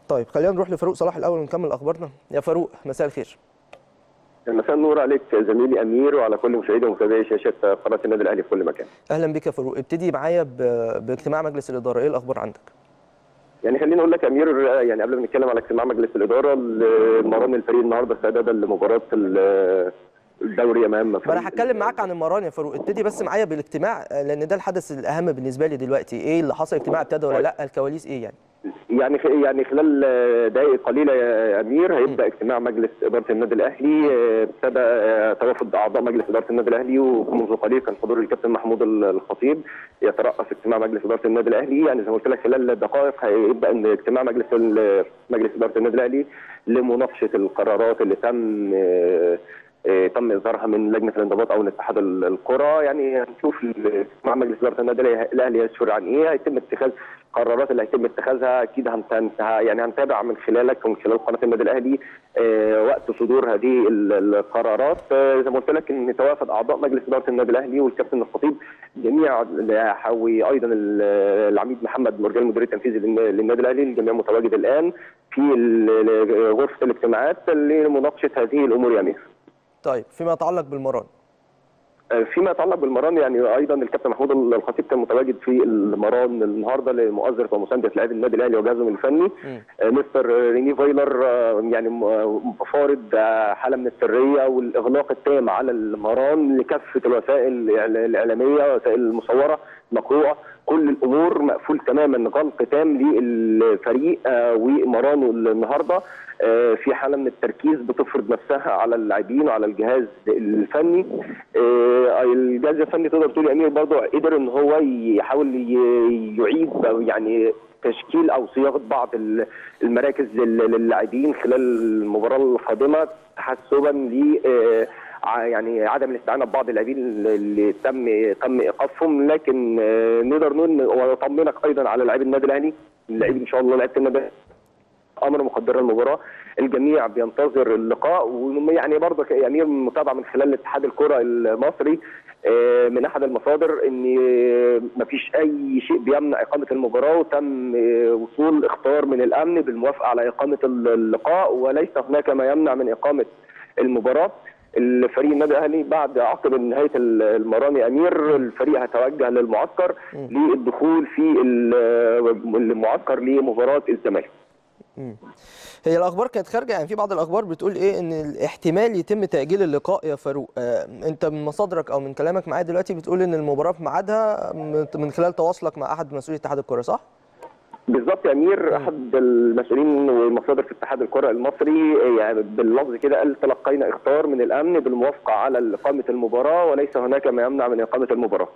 طيب خلينا نروح لفاروق صلاح الاول ونكمل اخبارنا. يا فاروق مساء الخير. مساء النور عليك زميلي امير وعلى كل مشاهدي ومتابعي شاشه قناه النادي الاهلي في كل مكان. اهلا بك يا فاروق. ابتدي معايا باجتماع مجلس الاداره، ايه الاخبار عندك؟ يعني خليني اقول لك يا امير، يعني قبل ما نتكلم على اجتماع مجلس الاداره، مران الفريق النهارده استعدادا لمباراه الدوري امام ما انا هتكلم معاك عن المران يا فاروق. ابتدي بس معايا بالاجتماع لان ده الحدث الاهم بالنسبه لي دلوقتي. ايه اللي حصل؟ الاجتماع ابتدى ولا لا؟ الكواليس ايه يعني؟ يعني خلال دقائق قليله يا امير هيبدا اجتماع مجلس اداره النادي الاهلي. ابتدى توافد اعضاء مجلس اداره النادي ااهلي، ومنذ قليل كان حضور الكابتن محمود الخطيب يترأس اجتماع مجلس اداره النادي الاهلي. يعني زي ما قلت لك خلال دقائق هيبدا ان اجتماع مجلس اداره النادي الاهلي لمناقشه القرارات اللي تم اصدارها من لجنه الانضباط او من اتحاد الكره. يعني هنشوف مع مجلس اداره النادي الاهلي يسفر عن ايه، هيتم اتخاذ القرارات اللي هيتم اتخاذها. اكيد يعني هنتابع من خلالك ومن خلال قناه النادي الاهلي وقت صدور هذه القرارات. زي ما قلت لك ان توافد اعضاء مجلس اداره النادي الاهلي والكابتن الخطيب جميع، وايضا العميد محمد مرجان المدير التنفيذي للنادي الاهلي. الجميع متواجد الان في غرفه الاجتماعات لمناقشه هذه الامور يا امير. طيب فيما يتعلق بالمران يعني ايضا الكابتن محمود الخطيب كان متواجد في المران النهارده لمؤازره ومسانده لاعبي النادي الاهلي وجهازهم الفني. مستر ريني فايلر يعني فارض حاله من السريه والاغلاق التام على المران لكافه الوسائل الاعلاميه، وسائل المصوره مقروءه، كل الامور مقفول تماما، غلق تام للفريق ومرانه النهارده في حاله من التركيز بتفرض نفسها على اللاعبين وعلى الجهاز الفني. الجهاز الفني تقدر تقول يا امير برضه قدر ان هو يحاول يعيد يعني تشكيل او صياغه بعض المراكز للاعبين خلال المباراه القادمه تحسبا ل يعني عدم الاستعانه ببعض اللاعبين اللي تم ايقافهم. لكن نقدر نقول واطمنك ايضا على لاعبي النادي الاهلي، اللاعبين ان شاء الله لعيبه النادي امر مقدره المباراه، الجميع بينتظر اللقاء. ويعني برضه يعني متابعه من خلال اتحاد الكره المصري من احد المصادر ان مفيش اي شيء بيمنع اقامه المباراه، وتم وصول اخطار من الامن بالموافقه على اقامه اللقاء، وليس هناك ما يمنع من اقامه المباراه. الفريق النادي الاهلي بعد عقب نهايه المران يا امير الفريق هيتوجه للمعسكر للدخول في المعسكر لمباراه الزمالك. هي الاخبار كانت خارجه، يعني في بعض الاخبار بتقول ايه ان احتمال يتم تاجيل اللقاء يا فاروق. انت من مصادرك او من كلامك معايا دلوقتي بتقول ان المباراه في ميعادها من خلال تواصلك مع احد مسؤولي اتحاد الكره، صح؟ بالظبط يا امير. احد المسؤولين والمصادر في اتحاد الكره المصري يعني باللفظ كده قال تلقينا اخطار من الامن بالموافقه على اقامه المباراه، وليس هناك ما يمنع من اقامه المباراه.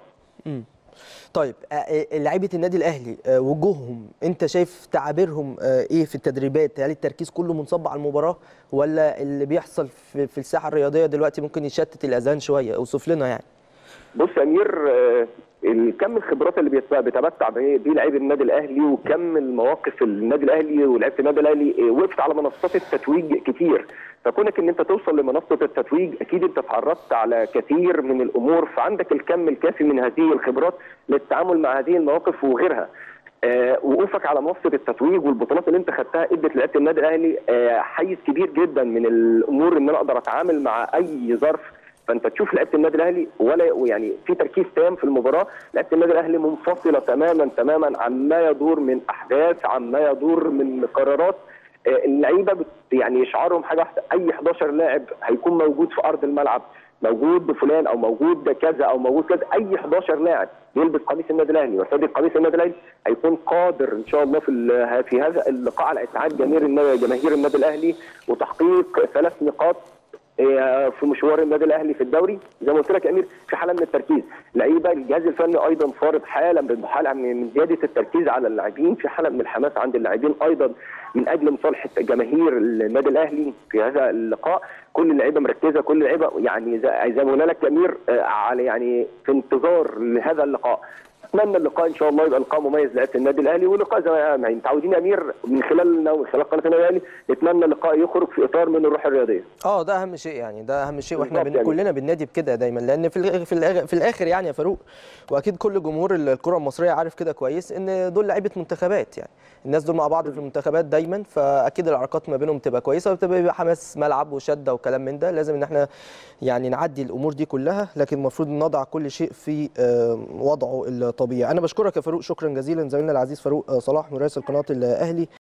طيب لعيبه النادي الاهلي وجوههم انت شايف تعابيرهم ايه في التدريبات؟ هل التركيز كله منصب على المباراه ولا اللي بيحصل في الساحه الرياضيه دلوقتي ممكن يشتت الاذهان شويه؟ اوصف لنا يعني. بص يا امير، كم الخبرات اللي بيتمتع بيه لاعبي النادي الاهلي وكم المواقف النادي الاهلي ولعيبه النادي الاهلي وقفت على منصات التتويج كتير، فكونك ان انت توصل لمنصه التتويج اكيد انت اتعرضت على كثير من الامور، فعندك الكم الكافي من هذه الخبرات للتعامل مع هذه المواقف وغيرها. وقوفك على منصه التتويج والبطولات اللي انت خدتها ادت لعيبه النادي الاهلي حيز كبير جدا من الامور ان انا اقدر اتعامل مع اي ظرف. فانت تشوف لعيبه النادي الاهلي ولا يعني في تركيز تام في المباراه، لعيبه النادي الاهلي منفصله تماما عما يدور من احداث، عما يدور من قرارات. اللعيبه يعني شعارهم حاجه واحده، اي 11 لاعب هيكون موجود في ارض الملعب، موجود فلان او موجود كذا او موجود كذا، اي 11 لاعب بيلبس قميص النادي الاهلي ويرتدي قميص النادي الاهلي هيكون قادر ان شاء الله في هذا اللقاء على اسعاد جماهير النادي الاهلي وتحقيق 3 نقاط في مشوار النادي الاهلي في الدوري. زي ما قلت لك يا امير في حاله من التركيز، لعيبه الجهاز الفني ايضا فارض حاله من زياده التركيز على اللاعبين، في حاله من الحماس عند اللاعبين ايضا من اجل مصالحه جماهير النادي الاهلي في هذا اللقاء. كل اللعيبه مركزه، كل اللعيبه يعني زي ما قلنا لك يا امير على يعني في انتظار لهذا اللقاء. اتمنى اللقاء ان شاء الله يبقى لقاء مميز لعيبه النادي الاهلي، ولقاء زي ما متعودين يا امير من خلالنا ومن خلال قناه النادي الاهلي، نتمنى اللقاء يخرج في اطار من الروح الرياضيه. ده اهم شيء يعني، ده اهم شيء، واحنا بالظبط يعني. كلنا بننادي بكده دايما، لان في الاخر يعني يا فاروق، واكيد كل جمهور الكره المصريه عارف كده كويس ان دول لعيبه منتخبات، يعني الناس دول مع بعض في المنتخبات دايما، فاكيد العلاقات ما بينهم تبقى كويسه، وبتبقى حماس ملعب وشده وكلام من ده. لازم ان احنا يعني نعدي الامور دي كلها، لكن المفروض نضع كل شيء في وضعه الطبيعي. انا بشكرك يا فاروق شكرا جزيلا، زميلنا العزيز فاروق صلاح مراسل قناه الاهلي.